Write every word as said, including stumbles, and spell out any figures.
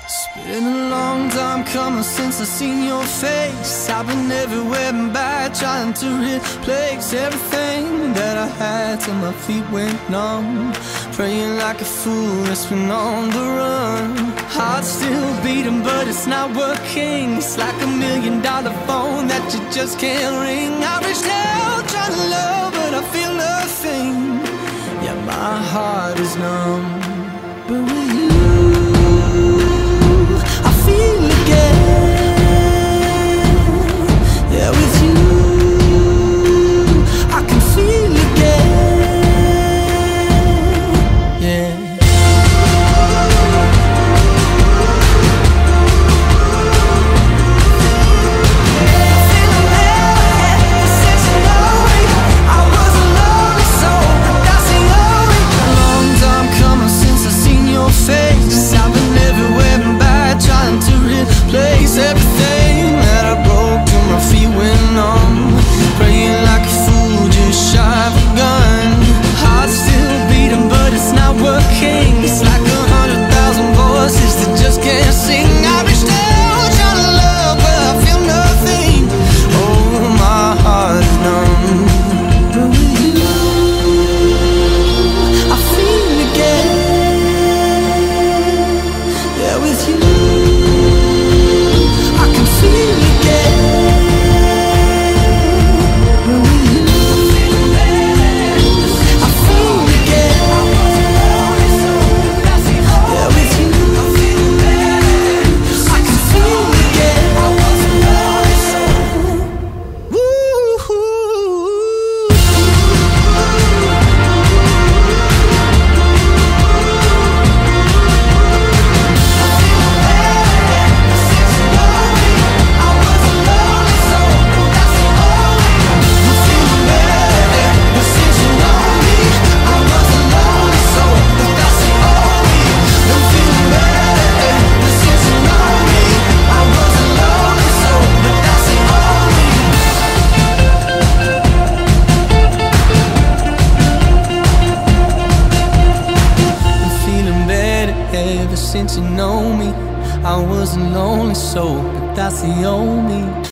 It's been a long time coming since I seen your face. I've been everywhere and back, trying to replace everything that I had till my feet went numb. Praying like a fool that's been on the run. Heart still beating but it's not working. It's like a million dollar phone that you just can't ring. I reached out trying to love but I feel nothing. Yeah, my heart is numb. But with you everything that I broke till my feet went numb. Praying like a fool, just shy of a gun. Heart still beating but it's not working. It's like a hundred thousand voices that just can't sing. I reached out trying to love but I feel nothing. Oh, my heart is numb. But with you I feel again. Yeah, with you ever since you know me. I was a lonely soul, but that's the only